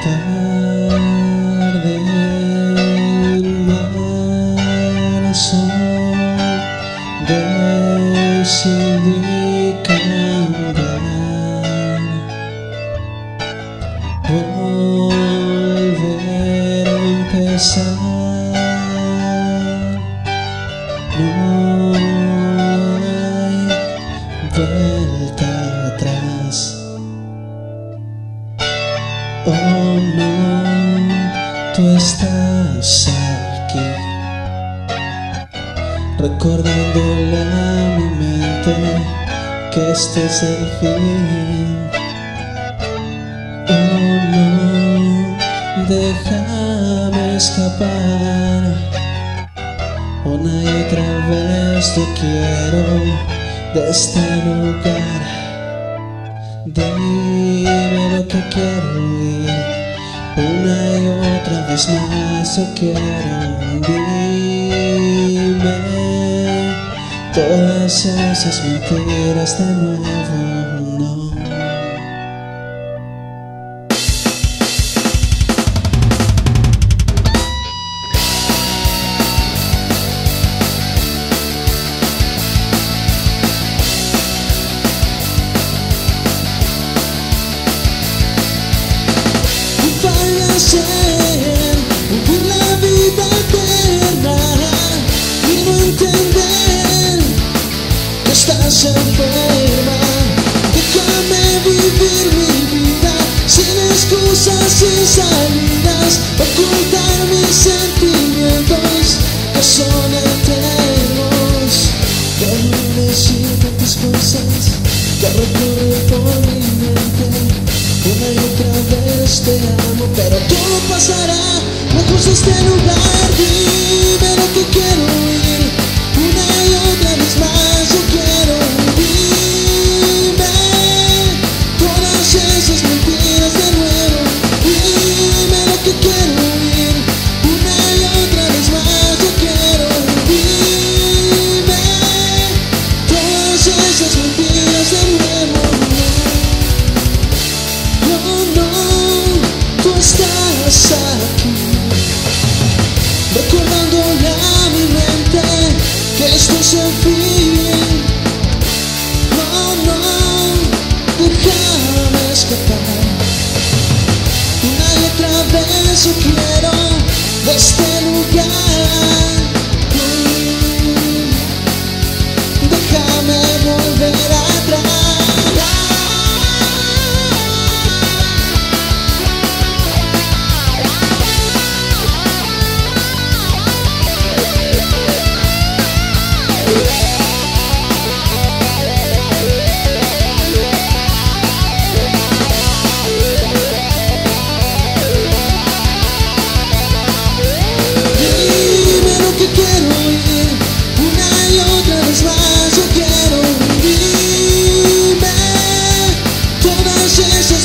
de marzo decidí cambiar, volver a empezar. No hay vuelta atrás. Oh no, tú estás aquí, recordándole a mi mente que este es el fin. Oh no, déjame escapar. Una y otra vez te quiero de este lugar. Dime lo que quiero oír. Una y otra vez más yo quiero. Dime todas esas mentiras de nuevo, no. Vivir la vida eterna y no entender que estás enferma. Déjame vivir mi vida sin excusas, sin salidas, ocultar mis sentimientos que son eternos. Quiero decir tantas cosas que recorren por mi mente. Una y otra vez te amo, pero todo pasará lejos de este lugar. Dime lo que quiero oír. Una y otra vez más yo quiero. Dime todas esas mentiras de nuevo. Dime lo que quiero oír. Una y otra vez más yo quiero. Dime todas esas mentiras de nuevo. Estás aquí, recordándole a mi mente que esto es el fin. No, no, déjame escapar. Una y otra vez yo quiero de este lugar. Déjame volver atrás. Yes.